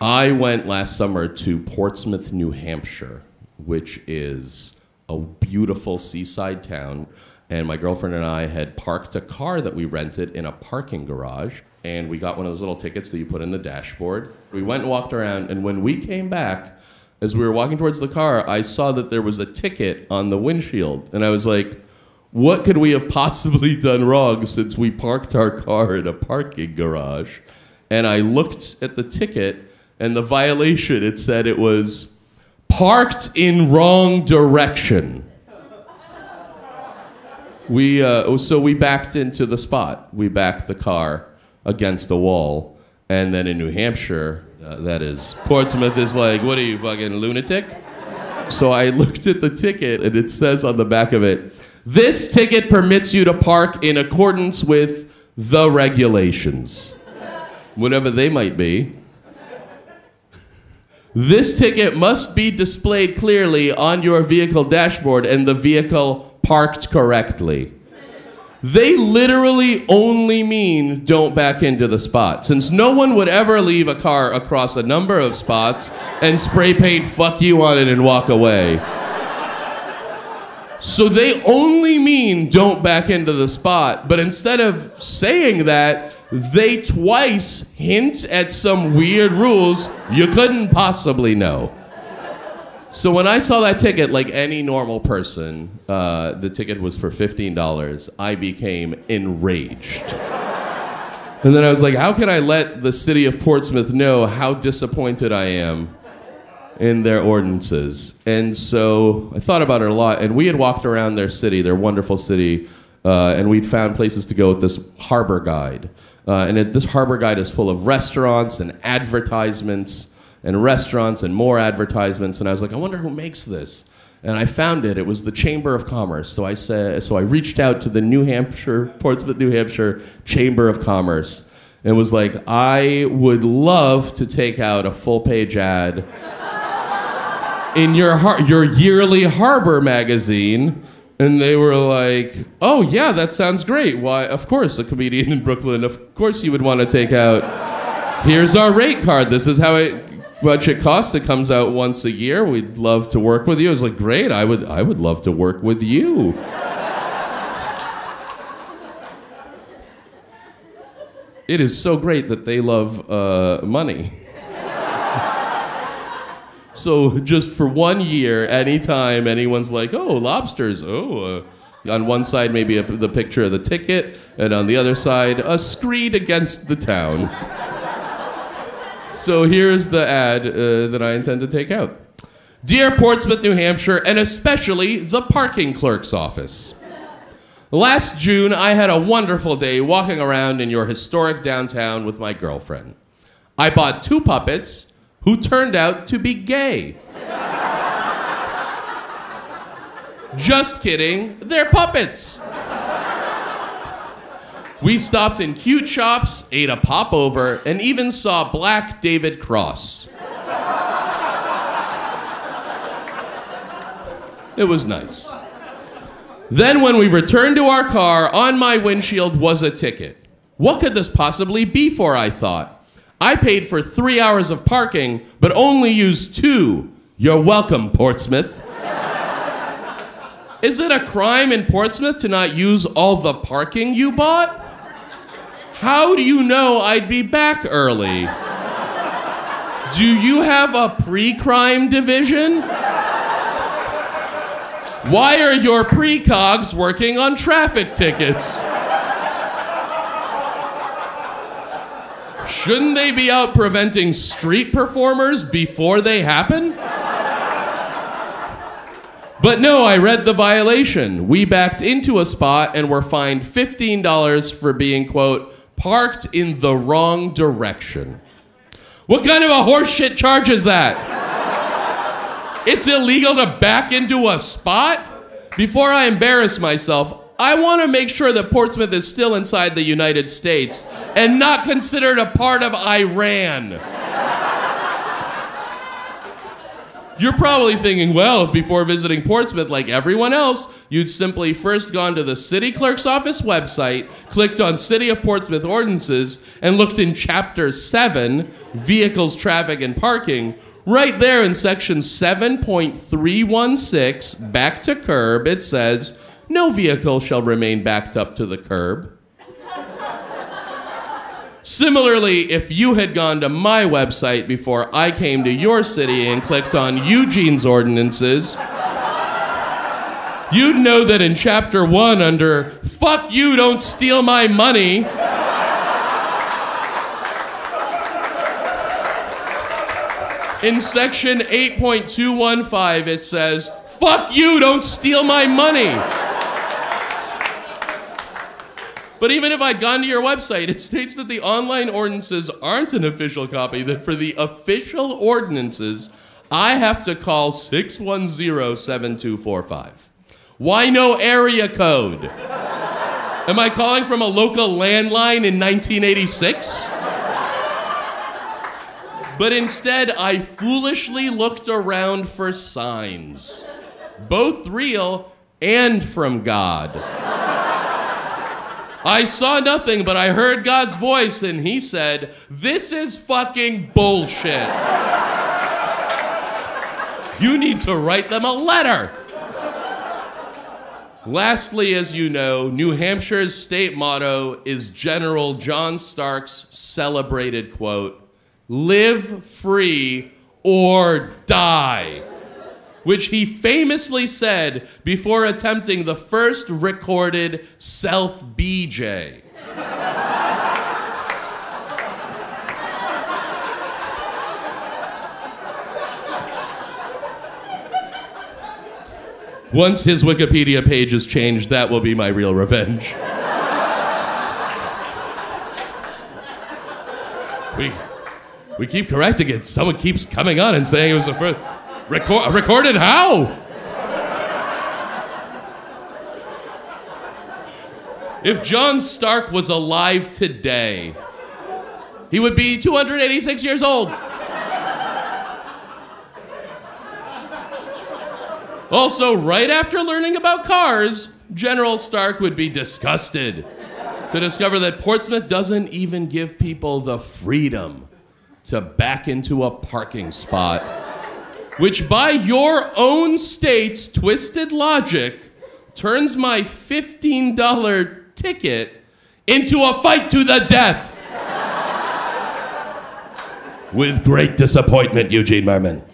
I went last summer to Portsmouth, New Hampshire, which is a beautiful seaside town. And my girlfriend and I had parked a car that we rented in a parking garage. And we got one of those little tickets that you put in the dashboard. We went and walked around. And when we came back, as we were walking towards the car, I saw that there was a ticket on the windshield. And I was like, what could we have possibly done wrong since we parked our car in a parking garage? And I looked at the ticket. And the violation, it said it was parked in wrong direction. So we backed into the spot. We backed the car against the wall. And then in New Hampshire, that is, Portsmouth is like, what are you, fucking lunatic? So I looked at the ticket, and it says on the back of it, this ticket permits you to park in accordance with the regulations. Whatever they might be. This ticket must be displayed clearly on your vehicle dashboard and the vehicle parked correctly. They literally only mean don't back into the spot, since no one would ever leave a car across a number of spots and spray paint fuck you on it and walk away. So they only mean don't back into the spot, but instead of saying that, they twice hint at some weird rules you couldn't possibly know. So when I saw that ticket, like any normal person, the ticket was for $15, I became enraged. And then I was like, how can I let the city of Portsmouth know how disappointed I am in their ordinances? And so I thought about it a lot, and we had walked around their city, their wonderful city, and we'd found places to go with this harbor guide. This harbor guide is full of restaurants and advertisements and restaurants and more advertisements. And I was like, I wonder who makes this. And I found it. It was the Chamber of Commerce. So I reached out to the Portsmouth, New Hampshire Chamber of Commerce and was like, I would love to take out a full-page ad in your yearly harbor magazine. And they were like, oh, yeah, that sounds great. Why, of course, a comedian in Brooklyn, of course you would want to take out, here's our rate card. This is how much it costs. It comes out once a year. We'd love to work with you. I was like, great, I would love to work with you. It is so great that they love money. So just for 1 year, anytime anyone's like, oh, lobsters, on one side maybe the picture of the ticket, and on the other side, a screed against the town. So here's the ad that I intend to take out. Dear Portsmouth, New Hampshire, and especially the parking clerk's office. Last June, I had a wonderful day walking around in your historic downtown with my girlfriend. I bought 2 puppets who turned out to be gay. Just kidding, they're puppets. We stopped in cute shops, ate a popover, and even saw Black David Cross. It was nice. Then when we returned to our car, on my windshield was a ticket. What could this possibly be for, I thought. I paid for 3 hours of parking, but only used 2. You're welcome, Portsmouth. Is it a crime in Portsmouth to not use all the parking you bought? How do you know I'd be back early? Do you have a pre-crime division? Why are your precogs working on traffic tickets? Shouldn't they be out preventing street performers before they happen? But no, I read the violation. We backed into a spot and were fined $15 for being, quote, parked in the wrong direction. What kind of a horseshit charge is that? It's illegal to back into a spot? Before I embarrass myself, I want to make sure that Portsmouth is still inside the United States and not considered a part of Iran. You're probably thinking, well, if before visiting Portsmouth, like everyone else, you'd simply first gone to the city clerk's office website, clicked on City of Portsmouth ordinances, and looked in Chapter 7, Vehicles, Traffic, and Parking. Right there in Section 7.316, back to curb, it says, no vehicle shall remain backed up to the curb. Similarly, if you had gone to my website before I came to your city and clicked on Eugene's ordinances, you'd know that in Chapter 1 under Fuck You, Don't Steal My Money, in Section 8.215 it says, Fuck you, don't steal my money. But even if I'd gone to your website, it states that the online ordinances aren't an official copy, that for the official ordinances, I have to call 610-7245. Why no area code? Am I calling from a local landline in 1986? But instead, I foolishly looked around for signs, both real and from God. I saw nothing, but I heard God's voice, and he said, this is fucking bullshit. You need to write them a letter. Lastly, as you know, New Hampshire's state motto is General John Stark's celebrated quote, live free or die, which he famously said before attempting the first recorded self-BJ. Once his Wikipedia page is changed, that will be my real revenge. We keep correcting it. Someone keeps coming on and saying it was the first. Recorded how? If John Stark was alive today, he would be 286 years old. Also, right after learning about cars, General Stark would be disgusted to discover that Portsmouth doesn't even give people the freedom to back into a parking spot, which by your own state's twisted logic turns my $15 ticket into a fight to the death. With great disappointment, Eugene Mirman.